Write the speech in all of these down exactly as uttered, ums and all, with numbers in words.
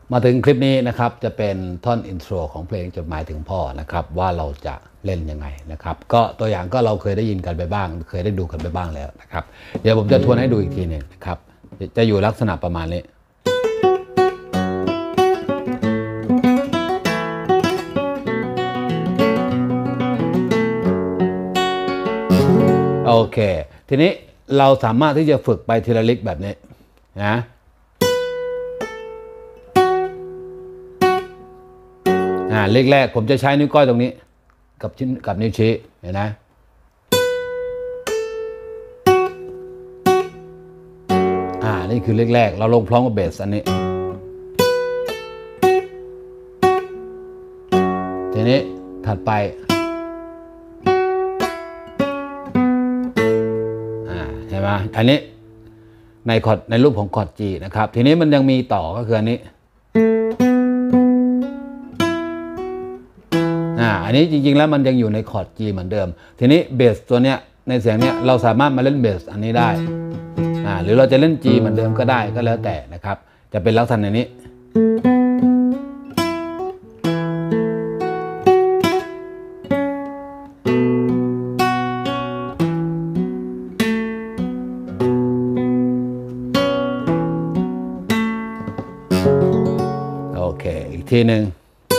มาถึงคลิปนี้นะครับจะเป็นท่อนอินโทรของเพลงจดหมายถึงพ่อนะครับว่าเราจะเล่นยังไงนะครับก็ตัวอย่างก็เราเคยได้ยินกันไปบ้างเคยได้ดูกันไปบ้างแล้วนะครับเดี๋ยวผมจะทวนให้ดูอีกทีหนึ่งนะครับจะอยู่ลักษณะประมาณนี้โอเคทีนี้เราสามารถที่จะฝึกไปทีละลิกแบบนี้นะอ่าเลขแรกผมจะใช้นิ้วก้อยตรงนี้กับชิ้นกับนิ้วชี้เห็นไหมอ่านี่คือเลขแรกเราลงพร้อมกับเบสอันนี้ทีนี้ถัดไปอ่าใช่ไหมอันนี้ในคอร์ดในรูปของคอร์ด G นะครับทีนี้มันยังมีต่อก็คืออันนี้อ่าอันนี้จริงๆแล้วมันยังอยู่ในคอร์ด G เหมือนเดิมทีนี้เบสตัวเนี้ยในเสียงเนี้ยเราสามารถมาเล่นเบสอันนี้ได้อ่าหรือเราจะเล่น G เหมือนเดิมก็ได้ก็แล้วแต่นะครับจะเป็นลักษณะนี้โอเคอีกทีหนึ่ง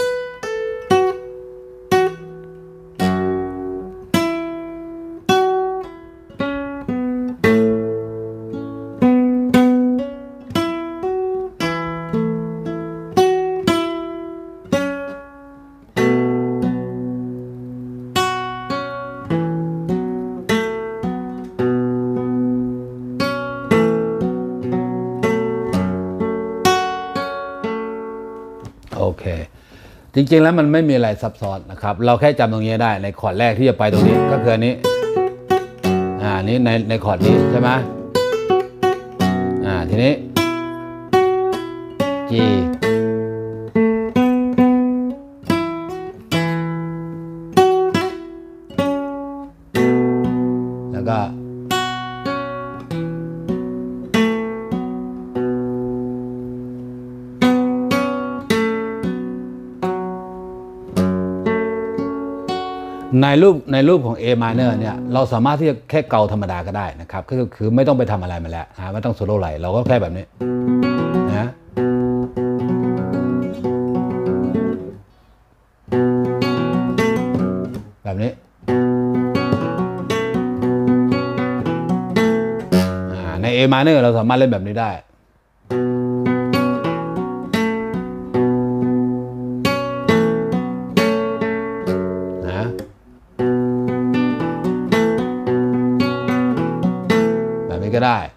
โอเคจริงๆแล้วมันไม่มีอะไรซับซ้อนนะครับเราแค่จำตรงนี้ได้ในคอร์ดแรกที่จะไปตรงนี้ก็คืออันนี้อ่านี้ในในคอร์ดนี้ใช่ไหมอ่าทีนี้ G แล้วก็ในรูปในรูปของ A minor เนี่ยเราสามารถที่จะแค่เกาธรรมดาก็ได้นะครับก็คือไม่ต้องไปทำอะไรมาแล้วนะไม่ต้องโซโล่ไหลเราก็แค่แบบนี้นะแบบนี้ใน A minor เราสามารถเล่นแบบนี้ได้ก็ได้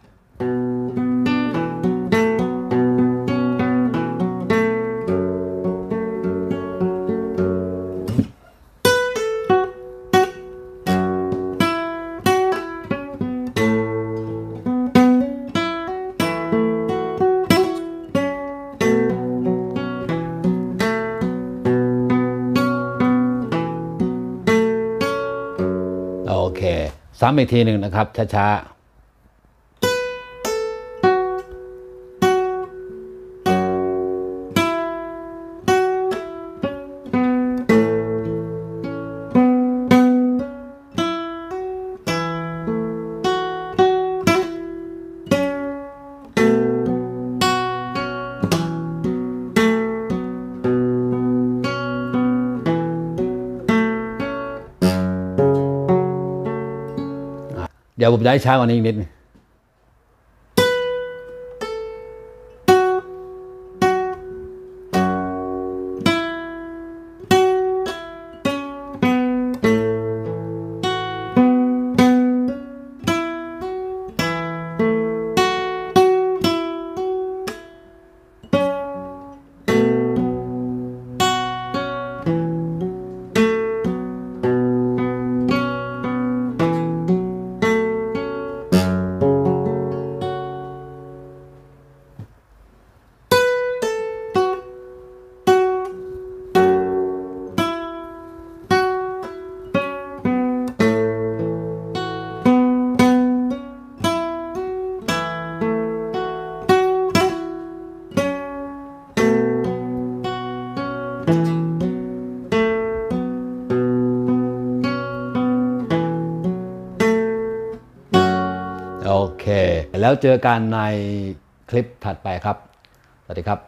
โอเคซ้ำอีกทีหนึ่งนะครับช้าๆเดี๋ยวผมจะให้ช้ากว่านี้อีกนิดนึงโอเคแล้วเจอกันในคลิปถัดไปครับสวัสดีครับ